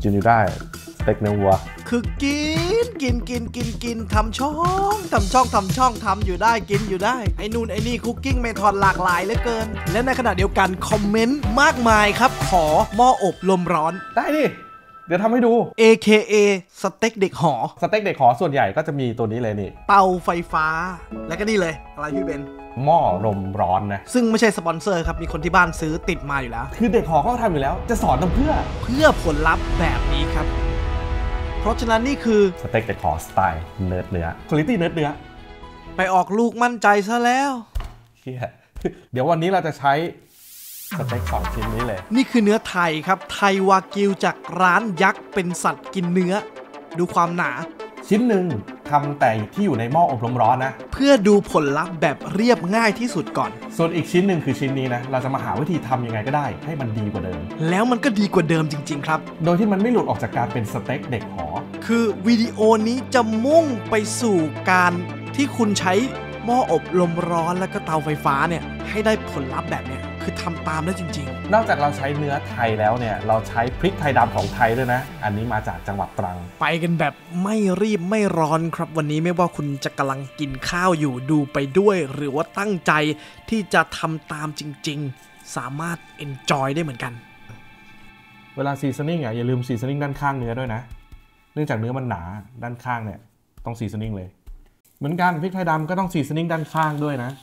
กินอยู่ได้สเต็กเนื้อวัวคือกินทำช่องอยู่ได้กินอยู่ได้ไอ้นู่นไอ้นี่คุกกิ้งเมธอดหลากหลายเหลือเกินและในขณะเดียวกันคอมเมนต์มากมายครับขอหม้ออบลมร้อนได้ดิเดี๋ยวทำให้ดู AKA สเต็กเด็กหอสเต็กเด็กหอส่วนใหญ่ก็จะมีตัวนี้เลยนี่เตาไฟฟ้าแล้วก็นี่เลยอะไรพี่เบนหม้อลมร้อนนะซึ่งไม่ใช่สปอนเซอร์ครับมีคนที่บ้านซื้อติดมาอยู่แล้วคือเด็กหอเขาทำอยู่แล้วจะสอนทำเพื่อผลลัพธ์แบบนี้ครับเพราะฉะนั้นนี่คือสเต็กเด็กหอสไตล์เนื้อคุณภาพเนื้อไปออกลูกมั่นใจซะแล้วเดี๋ยววันนี้เราจะใช้สเต็ก2ชิ้นนี้เลยนี่คือเนื้อไทยครับไทยวากิวจากร้านยักษ์เป็นสัตว์กินเนื้อดูความหนาชิ้นหนึ่งทำแต่ที่อยู่ในหม้ออบลมร้อนนะเพื่อดูผลลัพธ์แบบเรียบง่ายที่สุดก่อนส่วนอีกชิ้นหนึ่งคือชิ้นนี้นะเราจะมาหาวิธีทำยังไงก็ได้ให้มันดีกว่าเดิมแล้วมันก็ดีกว่าเดิมจริงๆครับโดยที่มันไม่หลุดออกจากการเป็นสเต็กเด็กหอคือวิดีโอนี้จะมุ่งไปสู่การที่คุณใช้หม้ออบลมร้อนแล้วก็เตาไฟฟ้าเนี่ยให้ได้ผลลัพธ์แบบเนี้ยคือทำตามได้จริงๆนอกจากเราใช้เนื้อไทยแล้วเนี่ยเราใช้พริกไทยดำของไทยด้วยนะอันนี้มาจากจังหวัดตรังไปกันแบบไม่รีบไม่ร้อนครับวันนี้ไม่ว่าคุณจะกำลังกินข้าวอยู่ดูไปด้วยหรือว่าตั้งใจที่จะทำตามจริงๆสามารถ enjoy ได้เหมือนกันเวลาซีซันนิ่งอย่าลืมซีซันนิ่งด้านข้างเนื้อด้วยนะเนื่องจากเนื้อมันหนาด้านข้างเนี่ยต้องซีซันนิ่งเลยเหมือนกันพริกไทยดำก็ต้องซีซันนิ่งด้านข้างด้วยนะ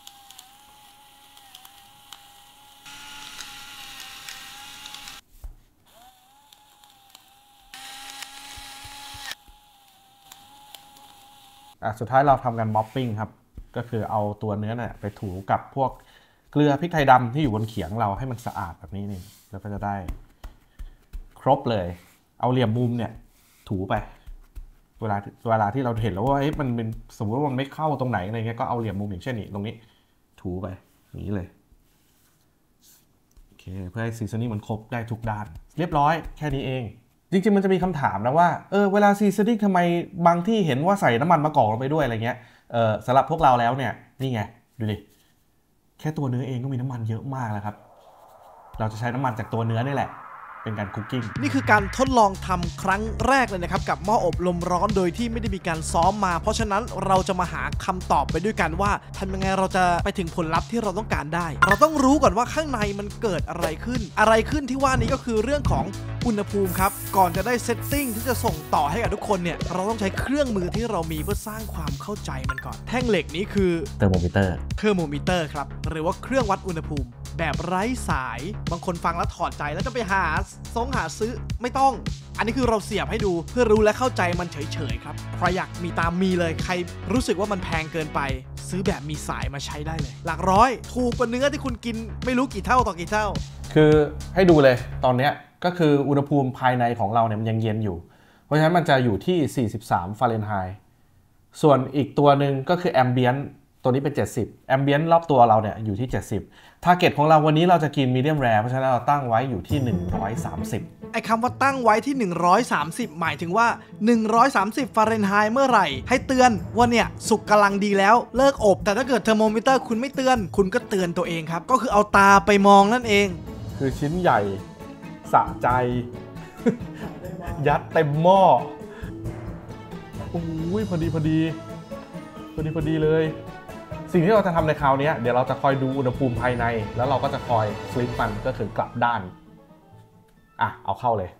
สุดท้ายเราทำกันม็อปปิ้งครับก็คือเอาตัวเนื้อเนี่ยไปถูกับพวกเกลือพริกไทยดำที่อยู่บนเขียงเราให้มันสะอาดแบบนี้นี่แล้วก็จะได้ครบเลยเอาเหลี่ยมมุมเนี่ยถูไปเวลาที่เราเห็นแล้วว่ามันเป็นสมมติว่ามันไม่เข้าตรงไหนอะไรเงี้ยก็เอาเหลี่ยมมุมอย่างเช่นนี่ตรงนี้ถูไปอย่างนี้เลยโอเคเพื่อให้ซีซันนิ่งมันครบได้ทุกด้านเรียบร้อยแค่นี้เองจริงๆมันจะมีคำถามนะว่าเวลาซีซันนิ่งทำไมบางที่เห็นว่าใส่น้ำมันมะกอกลงไปด้วยอะไรเงี้ยสำหรับพวกเราแล้วเนี่ยนี่ไงดูดิแค่ตัวเนื้อเองก็มีน้ำมันเยอะมากแล้วครับเราจะใช้น้ำมันจากตัวเนื้อนี่แหละเป็นการคุกกิ้งนี่คือการทดลองทำครั้งแรกเลยนะครับกับหม้ออบลมร้อนโดยที่ไม่ได้มีการซ้อมมาเพราะฉะนั้นเราจะมาหาคำตอบไปด้วยกันว่าทำยังไงเราจะไปถึงผลลัพธ์ที่เราต้องการได้เราต้องรู้ก่อนว่าข้างในมันเกิดอะไรขึ้นที่ว่านี้ก็คือเรื่องของอุณหภูมิครับก่อนจะได้เซตติ้งที่จะส่งต่อให้กับทุกคนเนี่ยเราต้องใช้เครื่องมือที่เรามีเพื่อสร้างความเข้าใจมันก่อนแท่งเหล็กนี้คือเทอร์โมมิเตอร์ครับหรือว่าเครื่องวัดอุณหภูมิแบบไร้สายบางคนฟังแล้วถอดใจแล้วจะไปหาซื้อไม่ต้องอันนี้คือเราเสียบให้ดูเพื่อรู้และเข้าใจมันเฉยๆครับใครอยากมีตามมีเลยใครรู้สึกว่ามันแพงเกินไปซื้อแบบมีสายมาใช้ได้เลยหลักร้อยถูกกว่าเนื้อที่คุณกินไม่รู้กี่เท่าต่อกี่เท่าคือให้ดูเลยตอนนี้ก็คืออุณหภูมิภายในของเราเนี่ยมันยังเย็นอยู่เพราะฉะนั้นมันจะอยู่ที่43ฟาเรนไฮต์ส่วนอีกตัวหนึ่งก็คือแอมเบียนต์ตัวนี้เป็น70แอมเบียนต์รอบตัวเราเนี่ยอยู่ที่70ทาร์เก็ตของเราวันนี้เราจะกินมีเดียมแรร์เพราะฉะนั้นเราตั้งไว้อยู่ที่130 ไอ้คำว่าตั้งไว้ที่130หมายถึงว่า130ฟาเรนไฮต์เมื่อไหร่ให้เตือนว่าเนี่ยสุกกำลังดีแล้วเลิกอบแต่ถ้าเกิดเทอร์โมมิเตอร์คุณไม่เตือนคุณก็เตือนตัวเองครับก็คือเอาตาไปมองนั่นเองคือชิ้นใหญ่สะใจ ยัดเต็มหม้อโอ้ยพอดีเลยสิ่งที่เราจะทำในคราวนี้เดี๋ยวเราจะคอยดูอุณหภูมิภายในแล้วเราก็จะคอยฟลิปมันก็คือกลับด้านเอาเข้าเลย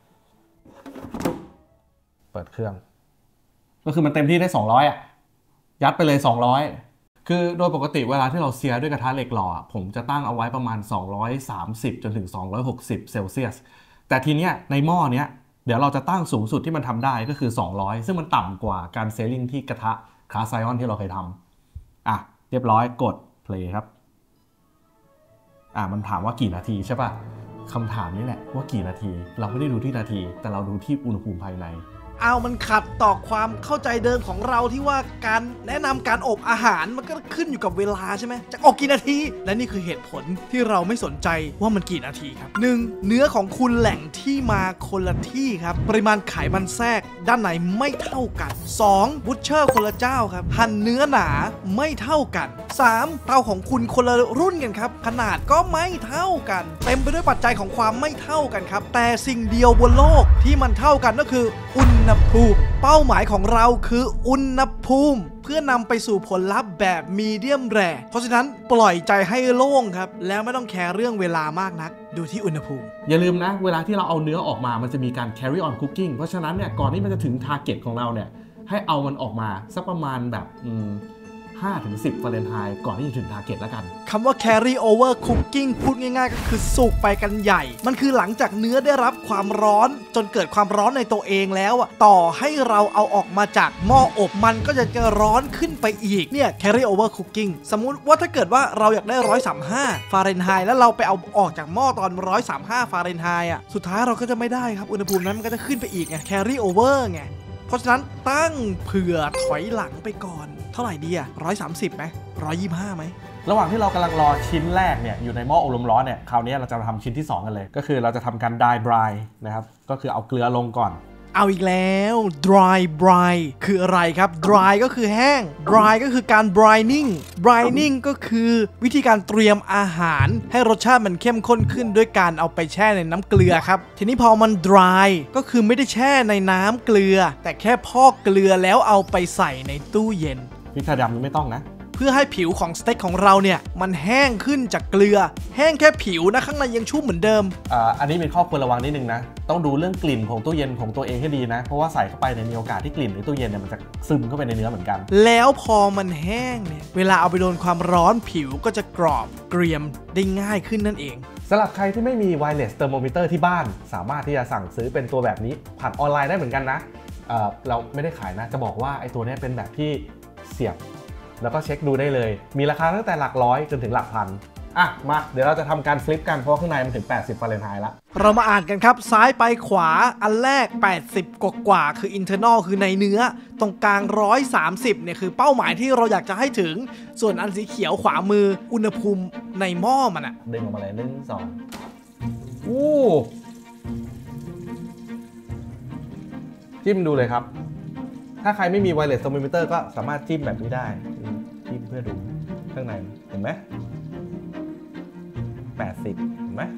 เปิดเครื่องก็คือมันเต็มที่ได้200ยัดไปเลย200คือโดยปกติเวลาที่เราเซียด้วยกระทะเหล็กหล่อผมจะตั้งเอาไว้ประมาณ230จนถึง260เซลเซียสแต่ทีเนี้ยในหม้อเนี้ยเดี๋ยวเราจะตั้งสูงสุดที่มันทำได้ก็คือ200ซึ่งมันต่ำกว่าการเซลลิ่งที่กระทะคาสไซออนที่เราเคยทำเรียบร้อยกด play ครับมันถามว่ากี่นาทีใช่ป่ะคำถามนี้แหละว่ากี่นาทีเราไม่ได้ดูที่นาทีแต่เราดูที่อุณหภูมิภายในเอามันขัดต่อความเข้าใจเดิมของเราที่ว่าการแนะนำการอบอาหารมันก็ขึ้นอยู่กับเวลาใช่ไหมจะอบกี่นาทีและนี่คือเหตุผลที่เราไม่สนใจว่ามันกี่นาทีครับ 1. เนื้อของคุณแหล่งที่มาคนละที่ครับปริมาณไขมันแทรกด้านในไม่เท่ากัน 2. บูชเชอร์คนละเจ้าครับหั่นเนื้อหนาไม่เท่ากัน 3. เตาของคุณคนละรุ่นกันครับขนาดก็ไม่เท่ากันเต็มไปด้วยปัจจัยของความไม่เท่ากันครับแต่สิ่งเดียวบนโลกที่มันเท่ากันก็คืออุณหภูมิเป้าหมายของเราคืออุณหภูมิเพื่อนำไปสู่ผลลัพธ์แบบมีเดียมแรร์เพราะฉะนั้นปล่อยใจให้โล่งครับแล้วไม่ต้องแคร์เรื่องเวลามากนักดูที่อุณหภูมิอย่าลืมนะเวลาที่เราเอาเนื้อออกมามันจะมีการ carry on cooking เพราะฉะนั้นเนี่ยก่อนที่มันจะถึง target ของเราเนี่ยให้เอามันออกมาสักประมาณแบบ5-10 ฟาเรนไฮต์ก่อนที่จะถึง target แล้วกันคำว่า carry over cooking พูดง่ายๆก็คือสุกไปกันใหญ่มันคือหลังจากเนื้อได้รับความร้อนจนเกิดความร้อนในตัวเองแล้วต่อให้เราเอาออกมาจากหม้ออบมันก็จะร้อนขึ้นไปอีกเนี่ย carry over cooking สมมุติว่าถ้าเกิดว่าเราอยากได้135ฟาเรนไฮต์แล้วเราไปเอาออกจากหม้อตอน135ฟาเรนไฮต์สุดท้ายเราก็จะไม่ได้ครับอุณหภูมินั้นมันก็จะขึ้นไปอีกไง carry over ไงเพราะฉะนั้นตั้งเผื่อถอยหลังไปก่อนเท่าไหร่ดี130ไหม125ไหมระหว่างที่เรากำลังรอชิ้นแรกเนี่ยอยู่ในหม้ออบลมร้อนเนี่ยคราวนี้เราจะทำชิ้นที่2กันเลยก็คือเราจะทำการ dry brine นะครับก็คือเอาเกลือลงก่อนเอาอีกแล้ว dry brine คืออะไรครับ dry ก็คือแห้ง dry ก็คือการ brining ก็คือวิธีการเตรียมอาหารให้รสชาติมันเข้มข้นขึ้นด้วยการเอาไปแช่ในน้ำเกลือครับทีนี้พอมัน dry ก็คือไม่ได้แช่ในน้ำเกลือแต่แค่พอกเกลือแล้วเอาไปใส่ในตู้เย็นพริกไทยดำไม่ต้องนะเพื่อให้ผิวของสเต็กของเราเนี่ยมันแห้งขึ้นจากเกลือแห้งแค่ผิวนะข้างในยังชุ่มเหมือนเดิมอันนี้เป็นข้อควรระวังนิดนึงนะต้องดูเรื่องกลิ่นของตู้เย็นของตัวเองให้ดีนะเพราะว่าใส่เข้าไปในมีโอกาสที่กลิ่นในตู้เย็นเนี่ยมันจะซึมเข้าไปในเนื้อเหมือนกันแล้วพอมันแห้งเนี่ยเวลาเอาไปโดนความร้อนผิวก็จะกรอบเกรียมได้ง่ายขึ้นนั่นเองสำหรับใครที่ไม่มี wireless thermometer ที่บ้านสามารถที่จะสั่งซื้อเป็นตัวแบบนี้ผ่านออนไลน์ได้เหมือนกันนะเราไม่ได้ขายนะจะบอกว่าไอ้ตัวนี้เป็นแบบที่เสียบแล้วก็เช็คดูได้เลยมีราคาตั้งแต่หลักร้อยจนถึงหลักพันมาเดี๋ยวเราจะทำการฟลิปกันเพราะข้างในมันถึง80ฟาเรนไฮต์แล้วเรามาอ่านกันครับซ้ายไปขวาอันแรก80กว่าคือ internal คือในเนื้อตรงกลาง130เนี่ยคือเป้าหมายที่เราอยากจะให้ถึงส่วนอันสีเขียวขวามืออุณหภูมิในหม้อมันดึงออกมาเลย1 2จิ้มดูเลยครับถ้าใครไม่มี wireless thermometer ก็สามารถจิ้มแบบนี้ได้จิ้มเพื่อดูข้างในเห็นไหม80เห็นไหม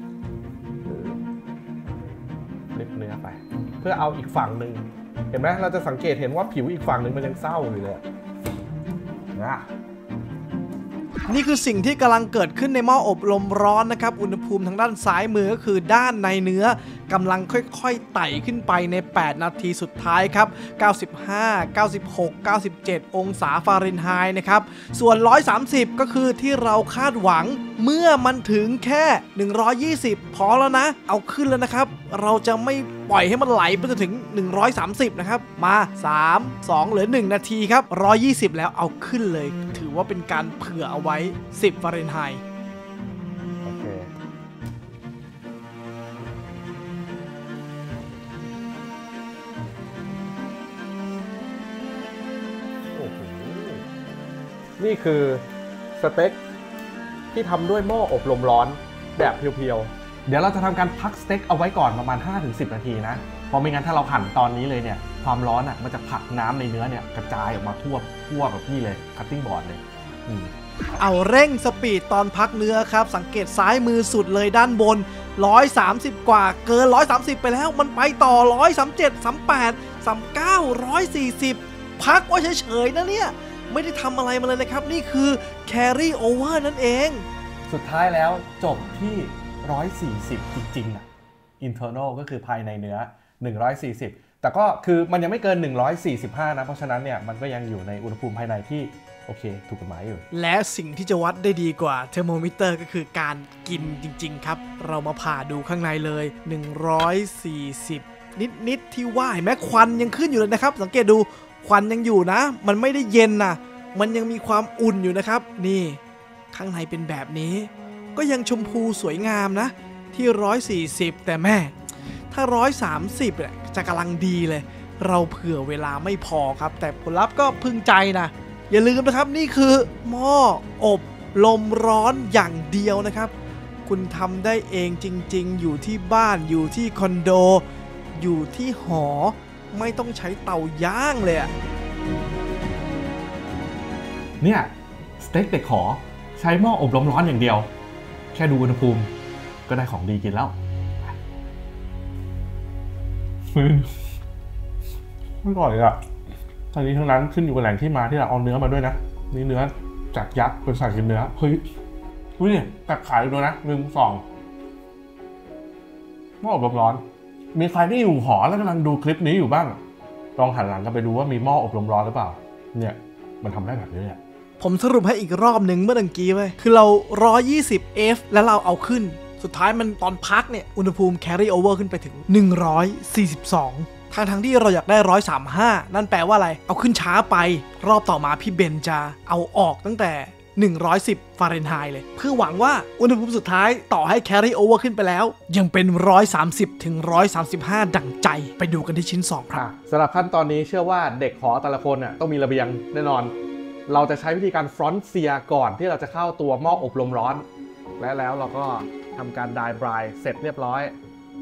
ลิฟเนื้อไปเพื่อเอาอีกฝั่งหนึ่งเห็นไหมเราจะสังเกตเห็นว่าผิวอีกฝั่งหนึ่งมันยังเศร้าอยู่เลยนะนี่คือสิ่งที่กำลังเกิดขึ้นในหม้ออบลมร้อนนะครับอุณหภูมิทางด้านซ้ายมือก็คือด้านในเนื้อกำลังค่อยๆไต่ขึ้นไปใน8นาทีสุดท้ายครับ95 96 97องศาฟาเรนไฮต์นะครับส่วน130ก็คือที่เราคาดหวังเมื่อมันถึงแค่120พอแล้วนะเอาขึ้นแล้วนะครับเราจะไม่ปล่อยให้มันไหลไปจนถึง130นะครับมา3 2เหลือ1นาทีครับ120แล้วเอาขึ้นเลยถือว่าเป็นการเผื่อเอาไว้10ฟาเรนไฮต์โอเคโอ้โหนี่คือสเต็กที่ทำด้วยหม้ออบลมร้อนแบบเพียวๆเดี๋ยวเราจะทำการพักสเต็กเอาไว้ก่อนประมาณ 5-10 นาทีนะเพราะไม่งั้นถ้าเราหั่นตอนนี้เลยเนี่ยความร้อนมันจะผลักน้ำในเนื้อเนี่ยกระจายออกมาทั่วแบบนี้เลยคัตติ้งบอร์ดเลยเอาเร่งสปีดตอนพักเนื้อครับสังเกตซ้ายมือสุดเลยด้านบน130กว่าเกิน130ไปแล้วมันไปต่อ137 38 39 140พักไว้เฉยๆนะเนี่ยไม่ได้ทำอะไรมาเลยนะครับนี่คือ carry over นั่นเองสุดท้ายแล้วจบที่140จริงๆinternal ก็คือภายในเนื้อ140แต่ก็คือมันยังไม่เกิน145นะเพราะฉะนั้นเนี่ยมันก็ยังอยู่ในอุณหภูมิภายในที่โอเคถูกกฎหมายอยู่และสิ่งที่จะวัดได้ดีกว่าเทอร์โมมิเตอร์ก็คือการกินจริงๆครับเรามาผ่าดูข้างในเลย140นิดที่ว่าเห็นไหมควันยังขึ้นอยู่เลยนะครับสังเกตดูควันยังอยู่นะมันไม่ได้เย็นนะมันยังมีความอุ่นอยู่นะครับนี่ข้างในเป็นแบบนี้ก็ยังชมพูสวยงามนะที่140แต่แม่ถ้า130เนี่ยจะกำลังดีเลยเราเผื่อเวลาไม่พอครับแต่ผลลัพธ์ก็พึงใจนะอย่าลืมนะครับนี่คือหม้ออบลมร้อนอย่างเดียวนะครับคุณทำได้เองจริงๆอยู่ที่บ้านอยู่ที่คอนโดอยู่ที่หอไม่ต้องใช้เตาย่างเลยอะเนี่ยสเต็กเด็กขอใช้หม้ออบลมร้อนอย่างเดียวแค่ดูอุณหภูมิก็ได้ของดีกินแล้วอร่อยอะทั้งนี้ทั้งนั้นขึ้นอยู่กับแหล่งที่มาที่เราเอาเนื้อมาด้วยนะนี่เนื้อจากยักษ์เป็นสายกินเนื้อเฮ้ยดูนี่ตักขายดูนะ1 2หม้ออบลมร้อนมีใครที่อยู่หอแล้วกำลังดูคลิปนี้อยู่บ้างลองหันหลังกันไปดูว่ามีหม้ออบลมร้อนหรือเปล่าเนี่ยมันทำได้แบบนี้เนี่ยผมสรุปให้อีกรอบหนึ่งเมื่อตะกี้ไว้คือเรา120 F แล้วเราเอาขึ้นสุดท้ายมันตอนพักเนี่ยอุณหภูมิ carry over ขึ้นไปถึง142ทั้งที่เราอยากได้135นั่นแปลว่าอะไรเอาขึ้นช้าไปรอบต่อมาพี่เบนจะเอาออกตั้งแต่110ฟาเรนไฮต์เลยเพื่อหวังว่าอุณหภูมิสุดท้ายต่อให้ carry over ขึ้นไปแล้วยังเป็น130ถึง135ดั่งใจไปดูกันที่ชิ้น2ครับสำหรับขั้นตอนนี้เชื่อว่าเด็กหอแต่ละคนต้องมีระเบียงแน่นอนเราจะใช้วิธีการฟรอนต์เซียก่อนที่เราจะเข้าตัวหม้ออบลมร้อนและแล้วเราก็ทำการไดร์บรายเสร็จเรียบร้อย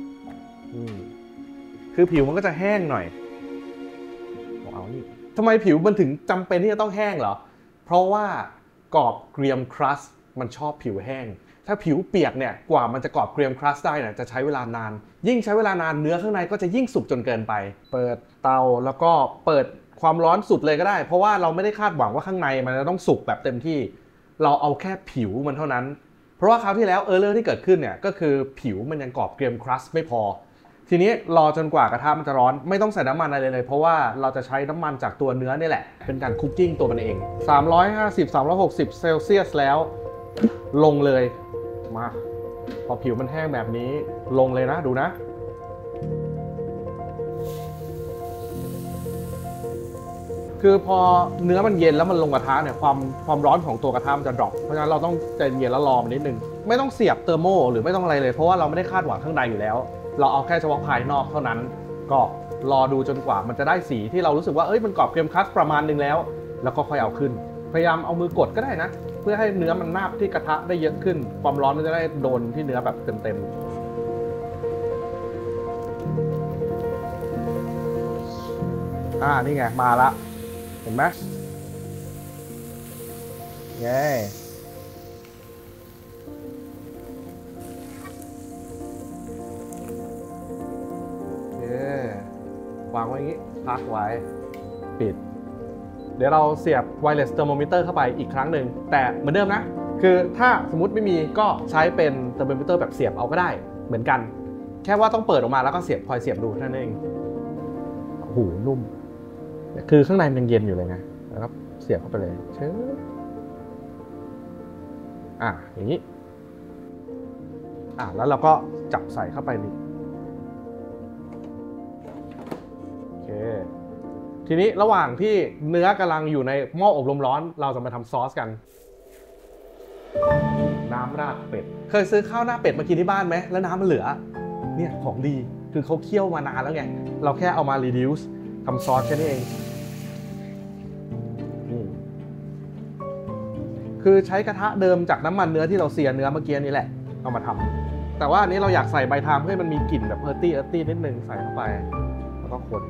คือผิวมันก็จะแห้งหน่อยเอานี่ทำไมผิวมันถึงจำเป็นที่จะต้องแห้งเหรอเพราะว่ากรอบเกรียมครัสมันชอบผิวแห้งถ้าผิวเปียกเนี่ยกว่ามันจะกรอบเกรียมครัสได้เนี่ยจะใช้เวลานานยิ่งใช้เวลานานเนื้อข้างในก็จะยิ่งสุกจนเกินไปเปิดเตาแล้วก็เปิดความร้อนสุดเลยก็ได้เพราะว่าเราไม่ได้คาดหวังว่าข้างในมันจะต้องสุกแบบเต็มที่เราเอาแค่ผิวมันเท่านั้นเพราะว่าคราวที่แล้วเออร์เลอร์ที่เกิดขึ้นเนี่ยก็คือผิวมันยังกรอบเกรียมครัสไม่พอทีนี้รอจนกว่ากระทะมันจะร้อนไม่ต้องใส่น้ำมันอะไรเลยเพราะว่าเราจะใช้น้ำมันจากตัวเนื้อนี่แหละเป็นการคุกกิ้งตัวมันเอง350-360เซลเซียสแล้วลงเลยมาพอผิวมันแห้งแบบนี้ลงเลยนะดูนะคือพอเนื้อมันเย็นแล้วมันลงกระทะเนี่ยความร้อนของตัวกระทะมันจะดรอปเพราะฉะนั้นเราต้องใจเย็นแล้วรอมันนิดนึงไม่ต้องเสียบเทอร์โมหรือไม่ต้องอะไรเลยเพราะว่าเราไม่ได้คาดหวังข้างในอยู่แล้วเราเอาแค่เฉพาะภายนอกเท่านั้นก็รอดูจนกว่ามันจะได้สีที่เรารู้สึกว่ามันกรอบเกรียมครัสประมาณนึงแล้วก็ค่อยเอาขึ้นพยายามเอามือกดก็ได้นะเพื่อให้เนื้อมันนาบที่กระทะได้เยอะขึ้นความร้อนมันจะได้โดนที่เนื้อแบบเต็มนี่ไงมาละเห็นไหมเย้วางไว้อย่างนี้พักไว้ปิดเดี๋ยวเราเสียบ wireless thermometer เข้าไปอีกครั้งหนึ่งแต่เหมือนเดิมนะคือถ้าสมมติไม่มีก็ใช้เป็น thermometer แบบเสียบเอาก็ได้เหมือนกันแค่ว่าต้องเปิดออกมาแล้วก็คอยเสียบดูเท่านั้นเองโอ้โหนุ่มคือข้างในมันยังเย็นอยู่เลยนะแล้วก็เสียบเข้าไปเลยเชิญอย่างนี้แล้วเราก็จับใส่เข้าไปนี่โอเคทีนี้ระหว่างที่เนื้อกำลังอยู่ในหม้ออบลมร้อนเราจะมาทำซอสกันน้ำราดเป็ดเคยซื้อข้าวหน้าเป็ดมากินที่บ้านไหมแล้วน้ำมันเหลือเนี่ยของดีคือเขาเคี่ยวมานานแล้วไงเราแค่เอามา reduce ทำซอสแค่นี้เองคือใช้กระทะเดิมจากน้ำมันเนื้อที่เราเสียเนื้อเมื่อกี้นี้แหละเอามาทำแต่ว่าอันนี้เราอยากใส่ใบทามเพื่อให้มันมีกลิ่นแบบเออร์ตี้นิดนึงใส่เข้าไปแล้วก็คน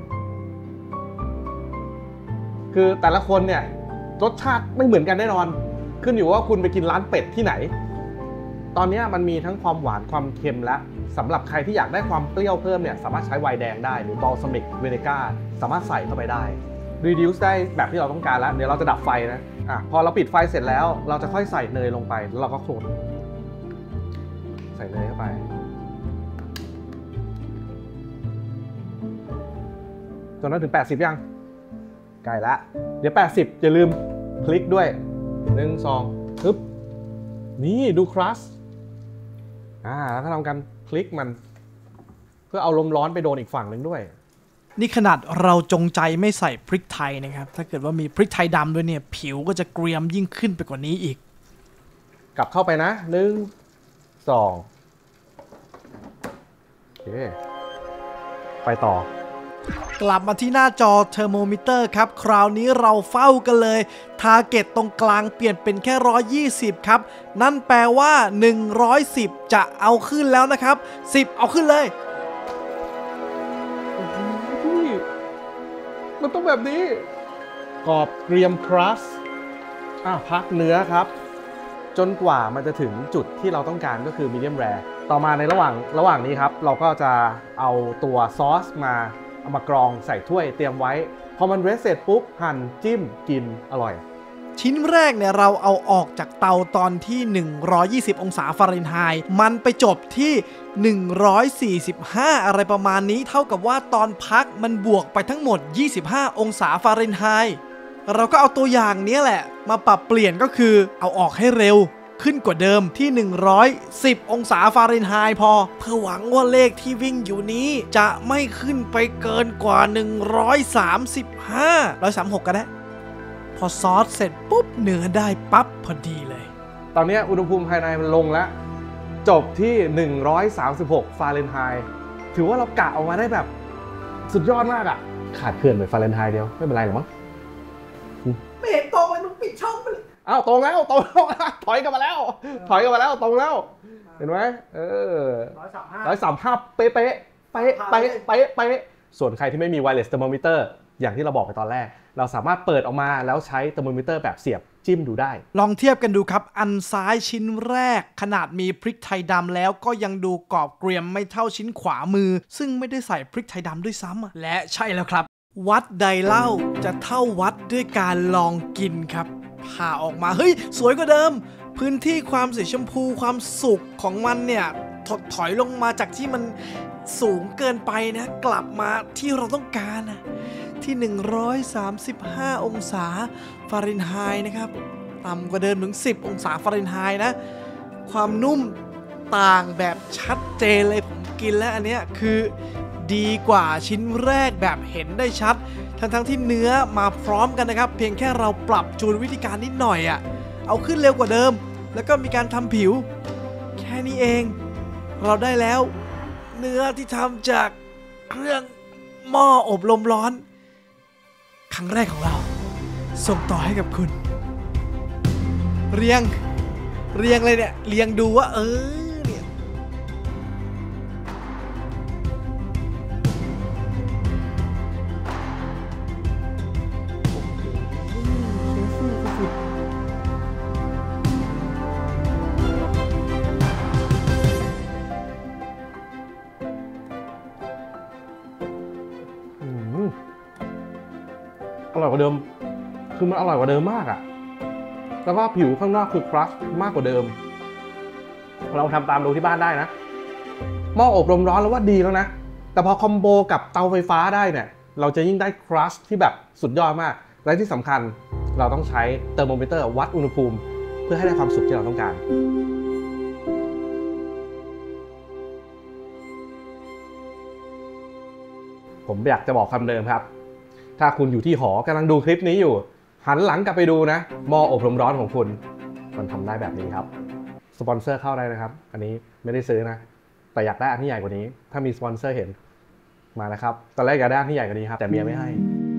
คือแต่ละคนเนี่ยรสชาติไม่เหมือนกันแน่นอนขึ้นอยู่ว่าคุณไปกินร้านเป็ดที่ไหนตอนนี้มันมีทั้งความหวานความเค็มและสำหรับใครที่อยากได้ความเปรี้ยวเพิ่มเนี่ยสามารถใช้ไวน์แดงได้หรือ balsamic vinegar สามารถใส่เข้าไปได้ reduce ได้แบบที่เราต้องการแล้วเดี๋ยวเราจะดับไฟนะพอเราปิดไฟเสร็จแล้วเราจะค่อยใส่เนยลงไปแล้วเราก็คนใส่เนยเข้าไปจนนั้นถึง80ยังใกล้ละเดี๋ยว80อย่าลืมคลิกด้วย1 2ปึ๊บนี่ดูครัสแล้วก็ทำการคลิกมันเพื่อเอาลมร้อนไปโดนอีกฝั่งหนึ่งด้วยนี่ขนาดเราจงใจไม่ใส่พริกไทยนะครับถ้าเกิดว่ามีพริกไทยดำด้วยเนี่ยผิวก็จะเกรียมยิ่งขึ้นไปกว่านี้อีกกลับเข้าไปนะ1 2โอเคไปต่อกลับมาที่หน้าจอเทอร์โมมิเตอร์ครับคราวนี้เราเฝ้ากันเลยทาร์เก็ตตรงกลางเปลี่ยนเป็นแค่120ครับนั่นแปลว่า110จะเอาขึ้นแล้วนะครับ10เอาขึ้นเลยมันต้องแบบนี้กรอบเกรียมครัสพักเนื้อครับจนกว่ามันจะถึงจุดที่เราต้องการก็คือมีเดียมแรร์ต่อมาในระหว่างนี้ครับเราก็จะเอาตัวซอสมาเอามากรองใส่ถ้วยเตรียมไว้พอมันเรสเสร็จปุ๊บหั่นจิ้มกินอร่อยชิ้นแรกเนี่ยเราเอาออกจากเตาตอนที่120องศาฟาเรนไฮต์มันไปจบที่145อะไรประมาณนี้เท่ากับว่าตอนพักมันบวกไปทั้งหมด25องศาฟาเรนไฮต์เราก็เอาตัวอย่างนี้แหละมาปรับเปลี่ยนก็คือเอาออกให้เร็วขึ้นกว่าเดิมที่110องศาฟาเรนไฮต์พอเพื่อหวังว่าเลขที่วิ่งอยู่นี้จะไม่ขึ้นไปเกินกว่า135ก็ได้พอซอสเสร็จปุ๊บเนื้อได้ปั๊บพอดีเลยตอนนี้อุณหภูมิภายในมันลงแล้วจบที่136ฟาเรนไฮต์ถือว่าเรากะออกมาได้แบบสุดยอดมากอ่ะขาดเพื่อนไปฟาเรนไฮต์เดียวไม่เป็นไรหรอกมั้งไม่เห็นตรงเลยมึงปิดช่องไปเลยตรงแล้วถอยกลับมาแล้วตรงแล้วเห็นไหม135เป๊ะส่วนใครที่ไม่มี wireless thermometer อย่างที่เราบอกไปตอนแรกเราสามารถเปิดออกมาแล้วใช้เทอร์โมมิเตอร์แบบเสียบจิ้มดูได้ลองเทียบกันดูครับอันซ้ายชิ้นแรกขนาดมีพริกไทยดำแล้วก็ยังดูกรอบเกรียมไม่เท่าชิ้นขวามือซึ่งไม่ได้ใส่พริกไทยดำด้วยซ้ำและใช่แล้วครับวัดใดเล่าจะเท่าวัดด้วยการลองกินครับผ่าออกมาเฮ้ยสวยกว่าเดิมพื้นที่ความสีชมพูความสุกของมันเนี่ยถอยลงมาจากที่มันสูงเกินไปนะกลับมาที่เราต้องการนะที่135องศาฟาเรนไฮต์นะครับต่ำกว่าเดิมถึง10องศาฟาเรนไฮต์นะความนุ่มต่างแบบชัดเจนเลยผมกินแล้วอันเนี้ยคือดีกว่าชิ้นแรกแบบเห็นได้ชัดทั้งที่เนื้อมาพร้อมกันนะครับเพียงแค่เราปรับจูนวิธีการนิดหน่อยเอาขึ้นเร็วกว่าเดิมแล้วก็มีการทำผิวแค่นี้เองเราได้แล้วเนื้อที่ทำจากเครื่องหม้ออบลมร้อนครั้งแรกของเราส่งต่อให้กับคุณเรียงเลยเนี่ยเรียงดูว่าเนี่ยอร่อยกว่าเดิมคือมันอร่อยกว่าเดิมมากอ่ะแล้วก็ผิวข้างนอกคือครัชมากกว่าเดิมเราทำตามดูที่บ้านได้นะหม้ออบลมร้อนแล้วว่าดีแล้วนะแต่พอคอมโบกับเตาไฟฟ้าได้เนี่ยเราจะยิ่งได้ครัชที่แบบสุดยอดมากและที่สำคัญเราต้องใช้เทอร์โมมิเตอร์วัดอุณหภูมิเพื่อให้ได้ความสุขที่เราต้องการผมอยากจะบอกคำเดิมครับถ้าคุณอยู่ที่หอกำลังดูคลิปนี้อยู่หันหลังกลับไปดูนะหม้ออบลมร้อนของคุณมันทำได้แบบนี้ครับสปอนเซอร์เข้าได้นะครับอันนี้ไม่ได้ซื้อนะแต่อยากได้อันที่ใหญ่กว่านี้ถ้ามีสปอนเซอร์เห็นมานะครับตอนแรกอยากได้อันที่ใหญ่กว่านี้ครับแต่เมียไม่ให้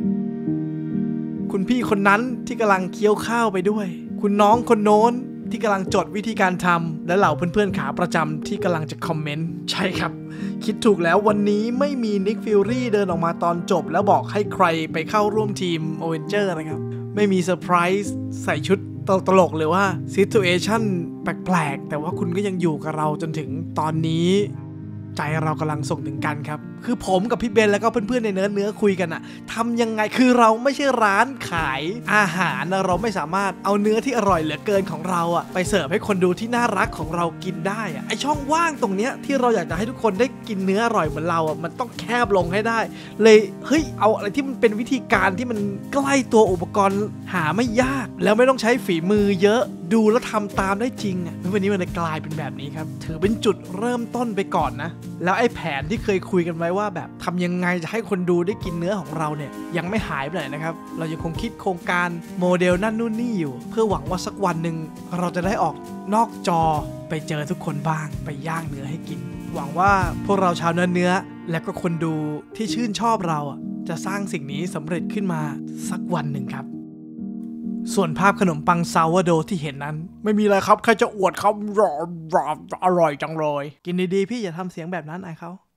คุณพี่คนนั้นที่กำลังเคี้ยวข้าวไปด้วยคุณน้องคนโน้นที่กำลังจดวิธีการทำและเหล่าเพื่อนๆขาประจำที่กำลังจะคอมเมนต์ใช่ครับคิดถูกแล้ววันนี้ไม่มีนิกฟิลลี่เดินออกมาตอนจบแล้วบอกให้ใครไปเข้าร่วมทีมอเวนเจอร์นะครับไม่มีเซอร์ไพรส์ใส่ชุดตลกหรือว่าซิทูเอชั่นแปลกๆแต่ว่าคุณก็ยังอยู่กับเราจนถึงตอนนี้ใจเรากำลังส่งถึงกันครับคือผมกับพี่เบนแล้วก็เพื่อนๆในเนื้อคุยกันอะทำยังไงคือเราไม่ใช่ร้านขายอาหารนะเราไม่สามารถเอาเนื้อที่อร่อยเหลือเกินของเราอะไปเสิร์ฟให้คนดูที่น่ารักของเรากินได้อะไอช่องว่างตรงเนี้ยที่เราอยากจะให้ทุกคนได้กินเนื้ออร่อยเหมือนเราอะมันต้องแคบลงให้ได้เลยเฮ้ยเอาอะไรที่มันเป็นวิธีการที่มันใกล้ตัวอุปกรณ์หาไม่ยากแล้วไม่ต้องใช้ฝีมือเยอะดูแล้วทำตามได้จริงอ่ะวันนี้มันเลยกลายเป็นแบบนี้ครับถือเป็นจุดเริ่มต้นไปก่อนนะแล้วไอ้แผนที่เคยคุยกันไว้ว่าแบบทำยังไงจะให้คนดูได้กินเนื้อของเราเนี่ยยังไม่หายไปไหนนะครับเรายังคงคิดโครงการโมเดลนั่นนู่นนี่อยู่เพื่อหวังว่าสักวันหนึ่งเราจะได้ออกนอกจอไปเจอทุกคนบ้างไปย่างเนื้อให้กินหวังว่าพวกเราชาวเนื้อและก็คนดูที่ชื่นชอบเราอ่ะจะสร้างสิ่งนี้สำเร็จขึ้นมาสักวันหนึ่งครับส่วนภาพขนมปังซาวโดที่เห็นนั้นไม่มีอะไรครับแค่จะอวดเขาอร่อยจังเลยกินดีๆพี่อย่าทำเสียงแบบนั้นไอ้เขา